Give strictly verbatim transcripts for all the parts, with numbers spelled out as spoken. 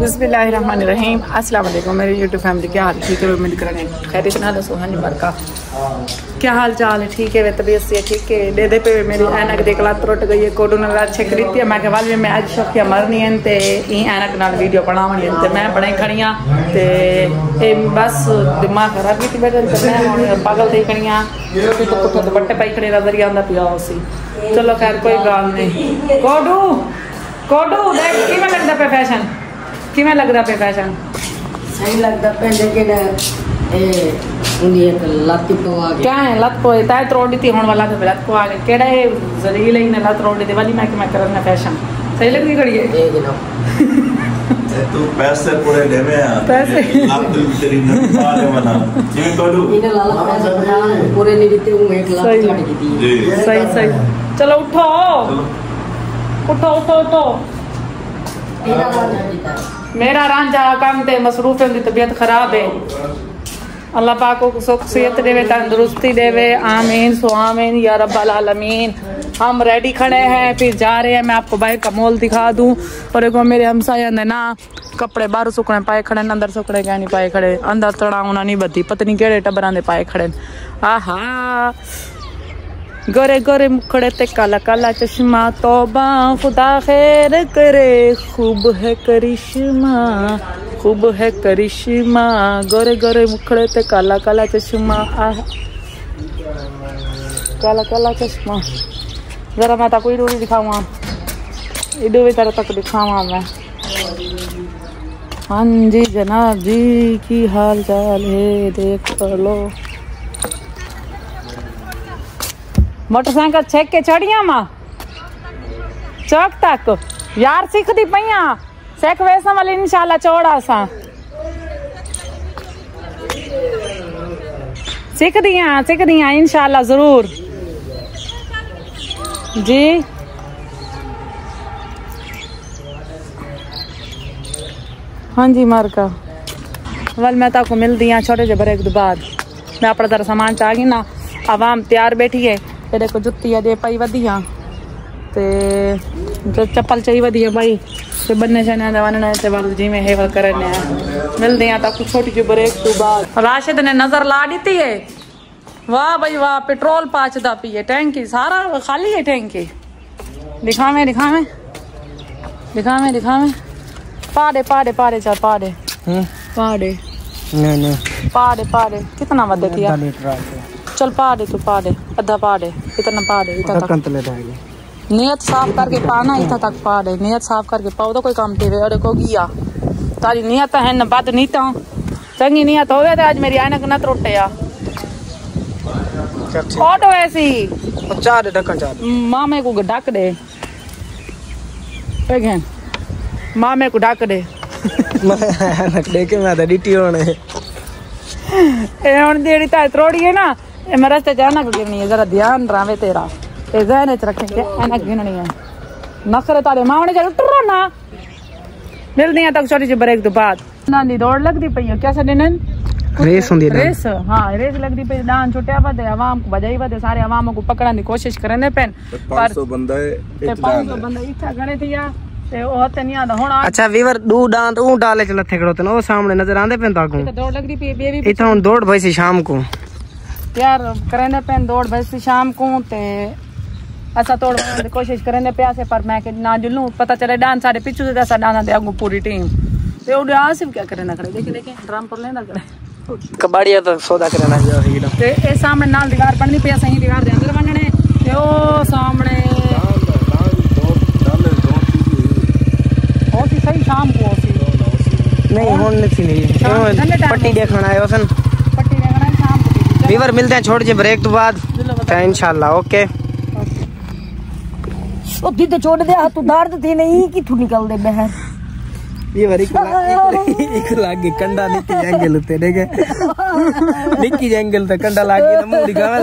बिस्मिल्लाहिर्रहमानिर्रहीम। अस्सलाम वालेकुम मेरी यूट्यूब फैमिली, क्या हाल ठीक है? उम्मीद करें खैर से ना दसो। हाँ जी बरका, क्या हाल चाल है? ठीक है, वे तबीयत से ठीक है। दे दे पे मेरी ऐनक देख ला त्रुट गई है, कोडू ने अच्छे खरीदी है। मैं कहा वाल मैं अज शौकिया मरनी है ते ई ऐनक नाल वीडियो बनावनी है ते मैं बनाई खड़ियाँ ते ए बस दिमाग खराब की बैठे मैं पागल थी खड़ियाँ रोटी तो कुछ दुपट्टे पाई खड़े नजर आंदा पिया उसी। चलो खैर कोई गल नहीं। कोडू कोडू देख किवें लगदा पे फैशन, किवें लगदा पे फैशन? सही लगदा पे लेकिन ए उनी एक लत पवा गई। क्या है लत पोए ताय त्रोड़ी थी होने वाला पे लत को आ गए केड़ा है जलील है ने लत त्रोड़ी दे वाली मैं कि मैं करना फैशन सही लगदी खड़ी है। ए जनाब तू पैसे पूरे ले में आ पैसे आप दिल तेरी न पाले वाला ये कोडू इने लाला पैसे बना पूरे नहीं देते हूं एक लाख काट की दी। सही सही चलो उठो उठो उठो उठो। मेरा रांझा काम ते मसरूफ है, तबीयत खराब है। अल्लाह पाक को सुख सेहत देवे, तंदुरुस्ती देवे, आमीन सो आमीन या रब्बल आलमीन। हम रेडी खड़े हैं, फिर जा रहे हैं। मैं आपको बाइक का मॉल दिखा दूं। और एक मेरे हमसाया ने ना कपड़े बाहर सुकने पाए खड़े, अंदर सुकने क्या नहीं पाए खड़े, अंदर तड़ाउना नहीं बदी पता नहीं केड़े टबरां दे पाए खड़े। आहा गोरे गोरे मुखड़े ते काला काला चश्मा, तौबा खुदा खैर करे, खूब है करिश्मा खूब है करिश्मा। गोरे गोरे मुखड़े ते काला काला चश्मा, आह काला काला चश्मा। जरा मैं कोई रूरी दिखावा, इडो भी तरह तक दिखावा मैं। हाँ जी जनाब जी, की हाल चाल है देख लो। मोटरसाइकिल छेक के चढ़िया मां चौक तक यार सीखती पैया सेक वैसा वाली इंशाल्लाह चौड़ा सा सीख दिया सीख दिया इंशाल्लाह जरूर जी। हाँ जी मारका वल मैं ताको मिल दिया छोटे जे ब्रेक बाद मैं अपना तरह सामान चा गई ना। आवाम तैयार बैठी है, देखो जुत्ती दे पाई वधिया ते जो चप्पल चाहिए वधिया भाई ते बन्ने शने दवाने ते वाल जी में हेवा करने मिलदे हैं ताकू छोटी जी ब्रेक तो बाद। राशिद ने नजर ला दी है, वाह भाई वाह, पेट्रोल पाचदा पी है, टैंकी सारा खाली है टैंकी। दिखावे दिखावे दिखावे दिखावे पाड़े पाड़े पाड़े चार पाड़े पाड़े नहीं नहीं पाड़े पाड़े कितना वधे किया चल पा दे तू पा दे अद्धा पा दे इतना पा दे इतना तक नियत साफ करके पाना इतना तक पा दे नियत साफ करके पाओ तो कोई काम तेरे और को गिया तारी नियत है न बात नहीं तो चंगी नियत होवे तो आज मेरी ऐनक न त्रुटे या ऑटो ऐसी चाह दे ढक्कन चाह मामे को ढक दे पेगन मामे को ढक दे मैं ऐनक देखे मैं तो डीटी होने ए हुन जेड़ी ता त्रोड़ी है ना ए मैं रास्ते जाना को गिरनी है, जरा ध्यान रावे तेरा ए जहन च रखे के ऐनक गिननी है नखरे तारे मावने चल टरो ना मिल दिया तक छोटी सी ब्रेक तो बाद ना दी दौड़ लगदी पई है कैसे दिन रेस होंदी है रेस। हां रेस लगदी पई डांस छुट्या बदे आवाम को बजाई बदे सारे आवाम को पकड़ने की कोशिश करने पेन पाँच सौ बंदा है पाँच सौ बंदा इच्छा गणे थिया ते ओ हते नहीं आदा हुन। अच्छा वीवर दू डांत ऊ डाले चल थे खड़ोते ना ओ सामने नजर आंदे पेन ताकू दौड़ लगदी पई बेबी इथा हुन दौड़ भई सी शाम को यार करने पेन दौड़ भई सी शाम को ते ऐसा तोड़ की कोशिश करने प्यासे पर मैं के ना जुलूं पता चले डांस सारे पीछे से ऐसा डांस दे आगू पूरी टीम ते ओ डांस क्या करना खड़े देख देख ड्रम पर लेना करे कबाड़िया तो सौदा करना जा रही है ते ए सामने नाल दीवार बननी पे सही दीवार दे अंदर बनने ते ओ सामने ओ सी सही शाम को सी नहीं होन नहीं नहीं पट्टी देखना है वसन पट्टी देखना है शाम को वीवर मिलते हैं छोड़ जे ब्रेक तो बाद इंशाल्लाह ओके। ओ दीदे छोड़ दे तू दर्द थी नहीं कि तू निकल दे बहर ये वरी एक लागे कंडा निकी एंगल ते देखे निकी एंगल ते कंडा लागे ना मुंह दिखावे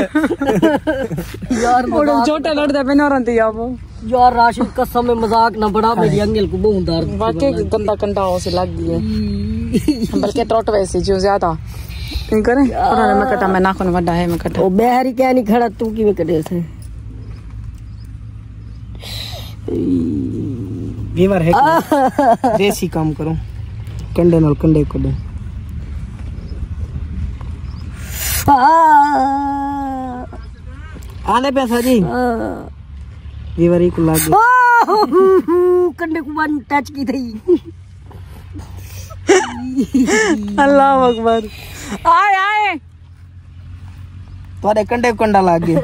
यार बड़ा छोटा लड़दा बिना रंती आप यार राशिद कसम में मजाक ना बड़ा मेरी एंगल को बहुत दर्द वाकई गंदा कंडा हो से लग गई है बल्कि त्रोट वैसे जो ज्यादा नहीं करे उन्होंने मैं कटा मैं नाखून वड्डा है मैं कटा ओ बहरी क्या नहीं खड़ा तू की में कटे थे वीवर है देसी काम करो कंडे नाल कंडे कढो आने पैसा जी वीवर ही को लाग कंडे को वन टच की थी अल्लाह अकबर आए आए तोरे कंडे कंडा लाग गए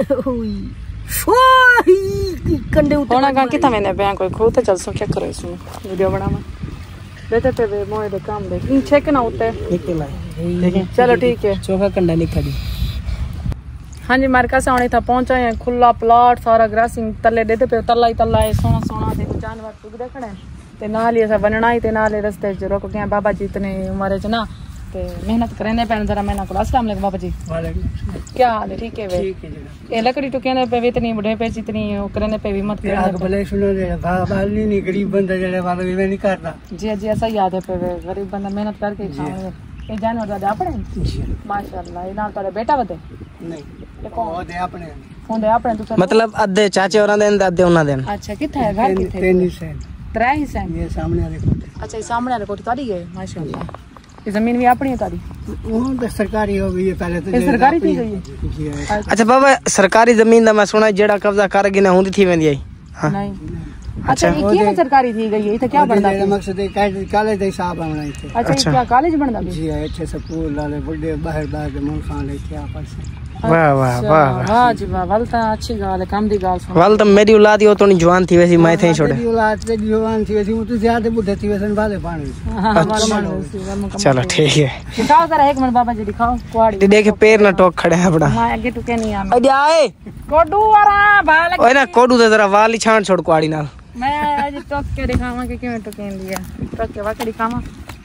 कंडे होना का किथा मैंने पे कोई खोते चल सो चेक करो इसमें वीडियो बनावा बेटे पे वे मोए दे काम दे इन चेक ना होते निकला देखें चलो ठीक है चौका कंडा निकल दी हाँ जी मार्का से आने था पहुंचा है खुला प्लॉट सारा ग्रासिंग तले देते पे तला ही तला है सोना सोना देखो जानवर टुक देखने ते नाल ही ऐसा बनना ही ते नाल रस्ते च रोक के बाबा जी इतने उम्र च ना ते मेहनत करेंदे पैन जरा मैंने को अस्सलाम वालेकुम बाबा जी क्या हाल है ठीक है वे ये लकड़ी टुकेंदे पे इतनी बड़े पे इतनी करेंदे पे भी मत आग भले सुनो रे बाल नहीं गरीब बंदा जड़े वाला भी नहीं करता जी जी ऐसा याद है पे गरीब बंदा मेहनत करके खावे ये जानवर दादा अपने माशाल्लाह ये नाल तारे बेटा बते नहीं ये कौन ओ दे अपने होंदे अपने तू मतलब अद्धे चाचे औरा देन अद्धे उना देन अच्छा किथे है घर किथे तीन हिस्से त्रै हिस्से ये सामने वाले कोठे अच्छा ये सामने वाले कोठी तारी है माशाल्लाह ये जमीन भी अपनी है तारी वो तो सरकारी हो गई है पहले तो ये सरकारी थी गई है अच्छा बाबा सरकारी जमीन दा मैं सुना जेड़ा कब्जा कर गई ना हुंदी थी वेंदी आई हां नहीं अच्छा ये क्या सरकारी थी गई है इथे क्या बनदा मेरा मकसद है कॉलेज दे हिसाब आना इथे अच्छा ये क्या कॉलेज बनदा भी जी अच्छे स्कूल वाले बड़े बाहर बाहर के मुल्क खाने के आपस वाह वाह वाह वाह जी वाह वाल ता अच्छी गाल है काम दी गाल सुन वाल तो मेरी औलाद ही हो तो नहीं जवान थी वैसी मैं थे छोड़े मेरी औलाद से जवान थी वैसी वो तो ज्यादा बुढ़े थी वैसे वाले पानी चलो ठीक है दिखाओ जरा एक मिनट बाबा जी दिखाओ कुआड़ी देखे पैर ना टोक खड़े हैं अपना मैं आगे टुके नहीं आ अरे आए कोडू वाला भाल ओए ना कोडू दे जरा वाल ही छान छोड़ कुआड़ी नाल मैं आज टोक के दिखावा कि क्यों टुके लिया टोक के वाके दिखावा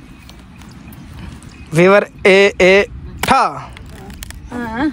वीवर ए ए ठा हां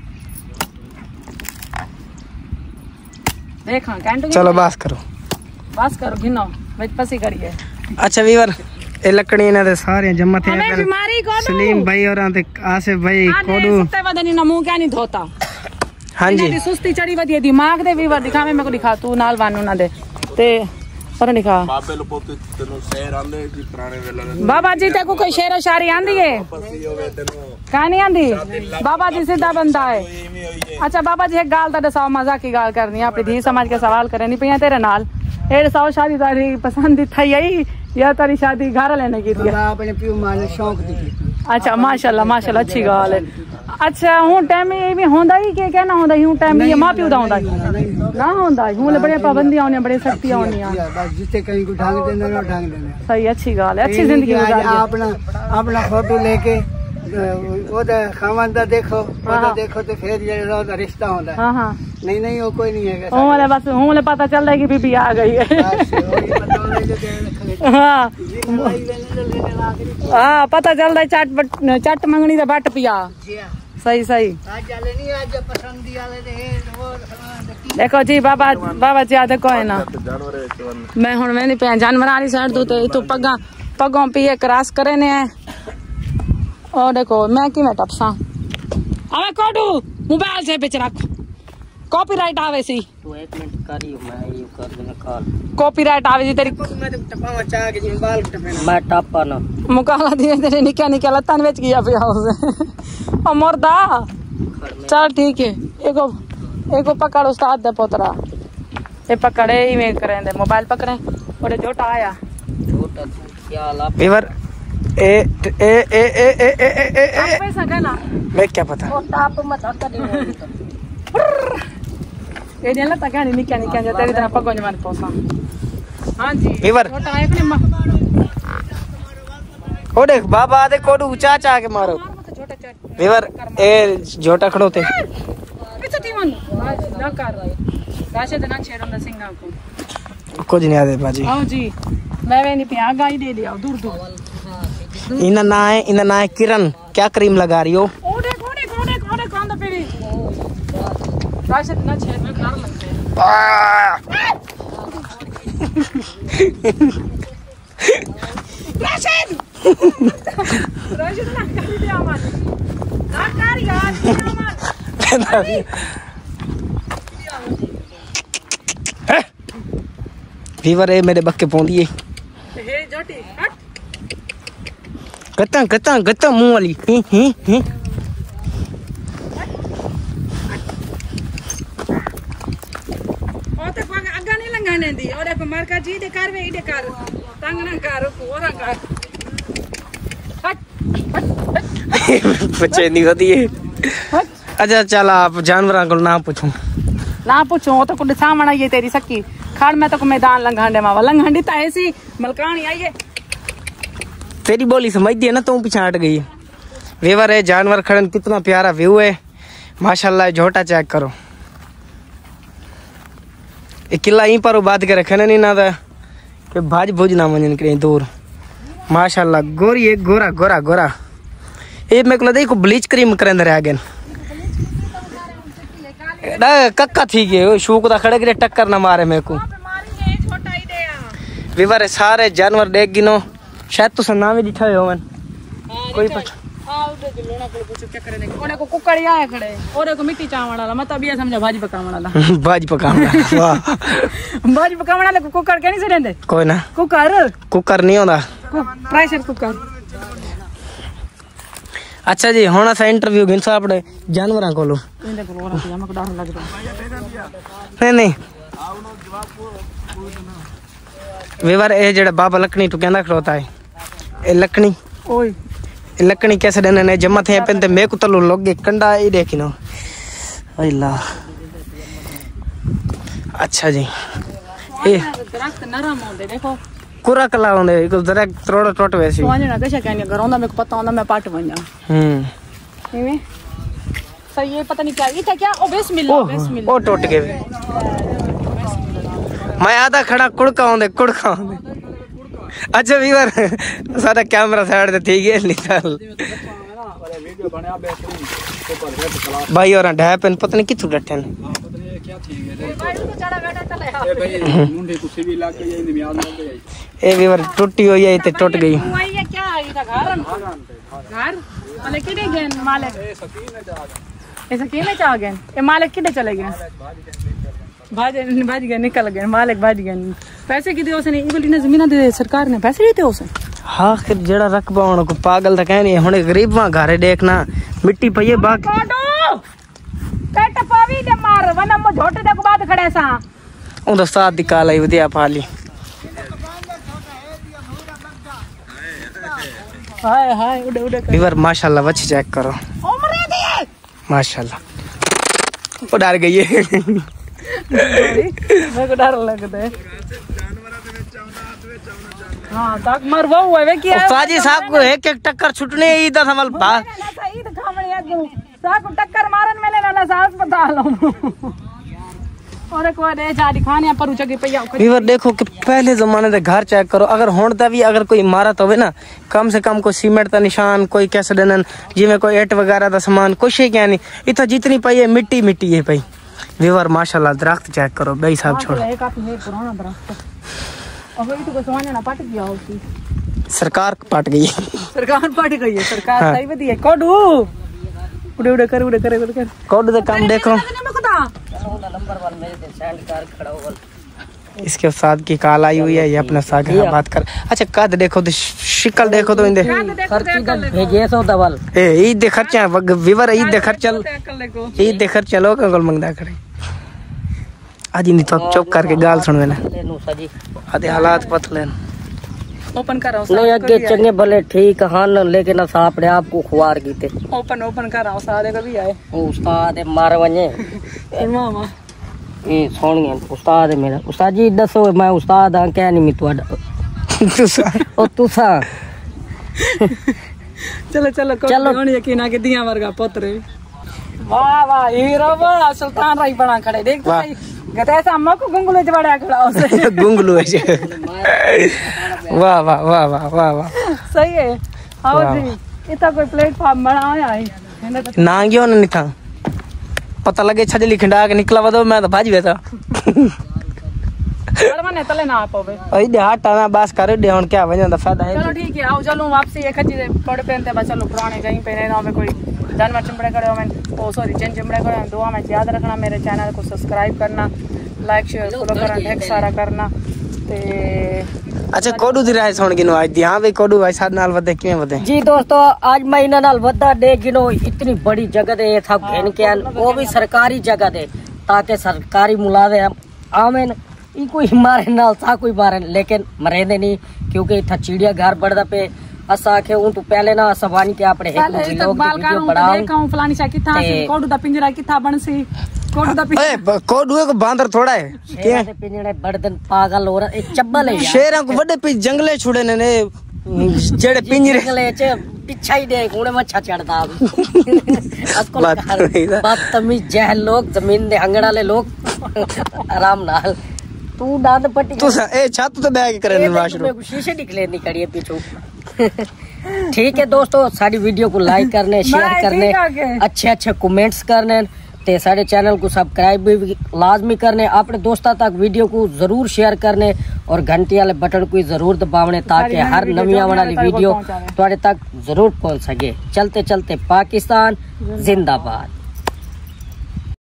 देखा कैंटू चलो बस करो बस करो गिनो मैं पसी करिए अच्छा वीवर ए लकड़ी इना दे सारे जम्मा थे हमें बीमारी कोडू सलीम भाई और ते आसिफ भाई कोडू सत्ते वदनी ना मुंह क्या नहीं धोता हां जी इन्हें दी सुस्ती चढ़ी वदी दिमाग दे वीवर दिखा मैं को दिखा तू नाल वानू ना दे ते पर दिखा बाबे लो पोते तेनु शेर आंदे जी पुराने वेला बाबा जी ते को कोई शेर शायरी आंदी है कहानी आंदी बाबा जी सीधा बंदा है अच्छा बाबा जी एक गाल दा दसाओ मजाक की गाल करनी है अपनी धी समाज के सवाल करे नहीं पिया तेरे नाल ए दसाओ शादी तारी पसंद थई आई या तारी शादी घर लेने की थी अपने पियो माने शौक दी अच्छा माशाल्लाह माशाल्लाह अच्छी गाल है अच्छा हूं टाइम ये भी होंदा ही के कहना होंदा हूं टाइम ये मां प्यो दा होंदा ना होंदा हूं बड़े पाबंदियां होनी बड़े सख्तियां होनी बस जिते कहीं को ढंग देने ना ढंग देने सही अच्छी गाल है अच्छी जिंदगी गुजारी अपना अपना फोटो लेके ओदा खावन दा देखो ओदा देखो तो फिर ये ओदा रिश्ता होता है हां हां नहीं नहीं वो कोई नहीं है हूं वाले बस हूं वाले पता चल रहा है कि बीबी आ गई है हां हां पता चल रहा है चट चट मंगनी दा बट पिया सही सही आज वाले नहीं आज पसंदी वाले दे वो देखो जी बाबा बाबा जी आ देखो है ना मैं हुन मैं नहीं पे जानवर वाली साइड दो तो इतो पगा पगों पिए क्रॉस करे ने और देखो मैं कि मैं टपसा अबे कोडू मोबाइल से बेच रख कॉपीराइट आवे सी तू एक मिनट करियो मैं यू कर देना कॉल कॉपीराइट आवे जी तेरी मैं तो टपावा चाह के मोबाइल टपेना मैं टपा ना मुकाला दिए तेरे निक्का निक्का लत्तन बेच गया पिया उसे ओ मर्दा चल ठीक है एको एको पकड़ उस्ताद दे पोतरा ए पकड़े ही में करेंदे मोबाइल पकड़े और जोटा आया छोटा क्या ला वीवर ए ए ए ए ए ए ए ए पैसा कहना मैं क्या पता वो टाप मत कर दे ये नहीं लगता क्या नहीं निक्का निक्का तेरी तरह पगों मार पोसा हां जी वीवर छोटा एक ने ओ देख बाबा दे कोडू चाचा के मारो वीवर ए जोटा खड़ोते पीछे तीवन ना कर राशिद ना छेड़न दा सिंगा को कुछ नहीं आदे बाजी आओ जी मैं वे नहीं पिया गाई दे दिया दूर दूर इना ना है इना ना है किरण क्या क्रीम लगा रही हो ओडे ओडे ओडे ओडे कौन दा पेड़ी राशिद ना छेड़ में घर लगते हैं राशिद राशिद ना कर दिया मत ना कर यार मत वीवर है मेरे बक्के पौंदी है हे जोटी हट गत्ता गत्ता गत्ता मुंह वाली ही ही ही ओ ते पग अग्गा नहीं लंघाने दी और एक मार का जी दे कर वे इडे कर तंग ना कर पूरा कर हट बच्चे नहीं होती है अच्छा चल आप जानवरों को ना पूछूं ना पूछो तो कुछ सामना ये तेरी सकी खाड़ में तो को मैदान लंघांडे मावा लंघांडी तो ऐसी मलकानी आई है तेरी बोली समझती है ना तू पीछे हट गई वीवर है जानवर खड़न कितना प्यारा व्यू है माशाल्लाह झोटा चेक करो ये किला यहीं पर बात के रखे नहीं ना था कि भाज भुज ना मंजन करें दूर माशाल्लाह गोरी एक गोरा गोरा गोरा ये मेरे को लगता है को ब्लीच क्रीम करे अंदर आगे कक्का थी गए शूक दा खड़े के टक्कर ना मारे मेरे को वीवर है सारे जानवर देख गिनो शायद तो नाम ही दिखा हो कोई पता हां उधर लोना को पूछो क्या करे ओने को कुकड़िया है खड़े ओरे को मिट्टी चावण वाला मैं तब ये समझा भाजी पकावण वाला भाजी पकावण वाह भाजी पकावण वाले को कुकर के नहीं से रहंदे कोई ना कुकर कुकर नहीं होता प्रेशर कुकर अच्छा जी हुण असां इंटरव्यू गिन सा अपने जानवरां कोलो इनदे को ओरा या मको डर लगदा नहीं नहीं वीवर ए जेड़ा बाबा लकड़ी तो कहंदा खड़ोता है ए लकड़ी ओए ए लकड़ी कैसे देने ने जमा थे पेंते मैं को तलो लगे कंडा ई देखिनो अल्लाह अच्छा जी ए दरख्त नरम होंदे देखो कुरा कला होंदे को जरा त्रोड़ टोट वैसी वांजना कैसे कहने घर होंदा मेरे को पता होंदा मैं पाट वणा हम्म इमे सही है पता नहीं क्या ये क्या ओ बिस्मिल्लाह बिस्मिल्लाह ओ टूट गए मैं आधा खड़ा कुड़का होंदे कुड़का होंदे अच्छा वीवर सारा कैमरा साइड ते ठीक है निकाल भाई और ढैपन पता नहीं किथु डटन क्या थी भाई तो चढ़ा बैठा चले ए भाई मुंडे कुछ भी लाग गई इन म्याद लग गई ए वीवर टूटी हुई है ते टूट गई ये क्या है इधर घर घर मालिक किधर गए मालिक ए सकीन ने जा ए सकीन ने जा गए ए मालिक किधर चले गए भाज भाज गए निकल गए मालिक भाज गए पैसे कितने उसने इगली ने जमीन दे सरकार ने पैसे देते उसे हाँ फिर जेड़ा रकबा होने को पागल था कहनी हुने गरीब वहां घरे देखना मिट्टी पईए बाग काटो पेट पावी दे मार वना मो झोटे दे को बात खड़े सा उन साथ दिकाल आई वदिया पाली हाय हाय उड़े उड़े वीवर माशाल्लाह वच चेक करो उमरे दे माशाल्लाह वो डर गई है मेरे को डर लगता है हां तक मर वो है क्या फाजी साहब को एक एक टक्कर छुटने इधर हमल बा सही तो खामणी आगे साहब को टक्कर मारन मेले ना सा अस्पताल और कोई दे जा दिखाने पर उचके पैया वीवर देखो कि पहले जमाने दे घर चेक करो अगर होंदा भी अगर कोई इमारत होवे ना कम से कम कोई सीमेंट का निशान कोई कैसे देनन जिਵੇਂ कोई ईट वगैरह का सामान कुछ ही क्या नहीं इतना जितनी पई है मिट्टी मिट्टी है पई वीवर माशाल्लाह दरख्त चेक करो भाई साहब छोड़ है काफी है पुराना दरख्त अब ये तो कोई समझ ना पट गया होती सरकार पट गई सरकार पट गई है सरकार सही बदी है कोडू उड़े उड़े कर उड़े कर उड़े कर कोड दे काम देखो नंबर वन मेरे से सेंड कर खड़ा हो इसके साथ की काल आई हुई है ये अपने साथ बात कर अच्छा कद देखो तो शिकल देखो तो इंदे खर्ची का भेजे सो दवल ए ईद दे खर्चा वीवर ईद दे खर्चल ईद दे खर्चा लोग अंगल मंगदा करे आज नहीं तो चुप करके गाल सुनवे ना आधे हालात पतले ओपन करो नहीं अगे चंगे भले ठीक हन लेकिन अस अपने आप को खुआर कीते ओपन ओपन करो उस्ताद कभी आए उस्ताद मार वने मामा ए सोनिया उस्ताद है मेरा उस्ताद जी दसो मैं उस्ताद हां क्या नहीं मैं तुहाडा तुसा ओ तुसा चलो चलो चलो कोई यकीन आ के दिया वर्गा पुत्र वाह वाह हीरो वाह सुल्तान राई बना खड़े देख तो गते ऐसा मको गुंगलू ज बड़ा खड़ा उसे गुंगलू है वाह वाह वाह वाह वाह वाह सही है आओ जी इतना कोई प्लेटफॉर्म बनाया है ना गयो नहीं था पता लगे छजली खिंडा के निकला वदो मैं तो भाज गया था मने तले ना पावे ओई दे हटा ना बस कर दे हुन क्या वजन दा फायदा है चलो ठीक है आओ चलो वापसी एक खजी पड़ पहनते बस चलो पुराने कहीं पे ना में कोई जानवर चिमड़े खड़े हो मैं ओ सॉरी जन चिमड़े खड़े हो दुआ में याद रखना मेरे चैनल को सब्सक्राइब करना लाइक शेयर फॉलो करना ढेर सारा करना अच्छा कोडू दी राय सुन गिनो आज दी। हाँ भाई कोडू भाई साथ नाल वदे किवें वदे जी दोस्तों आज मैं इन्हां नाल वदा दे गिनो इतनी बड़ी जगह दे था घेन के आन वो भी सरकारी जगह दे ताकि सरकारी मुलाजिम आमेन ई कोई मारे नाल था कोई मारे लेकिन मरेंदे नहीं क्योंकि इथा चिड़िया घर बढ़दा पे असा के उन तो पहले ना सवानी के आपने एक लोग वीडियो बनाओ देखा फलानी सा किथा कोडू दा पिंजरा किथा बनसी कोडू दा पिंजरा कोडू को बांदर थोड़ा है के पिंजरे बड़दन पागल हो रहा एक चब्बल है शेरां को बड़े पे जंगले छुड़े ने जेड़े पिंजरे जंगले च पीछा ही दे उड़े मच्छा चढ़दा अस्कुल बदतमीज जहल लोग जमीन दे अंगड़ा ले लोग आराम नाल तू दांत पट्टी तू ए छत तो बैग करे वाशरूम शीशे निकले निकड़ी है पीछू ठीक है दोस्तों सारी वीडियो को लाइक करने शेयर करने अच्छे अच्छे कमेंट्स करने ते सारे चैनल को सब्सक्राइब भी लाजमी करने अपने दोस्तों तक वीडियो को जरूर शेयर करने और घंटी वाले बटन को जरूर दबावने ताकि हर नवी आने वाली वीडियो तुम्हारे तक जरूर पहुंच सके। चलते चलते पाकिस्तान जिंदाबाद।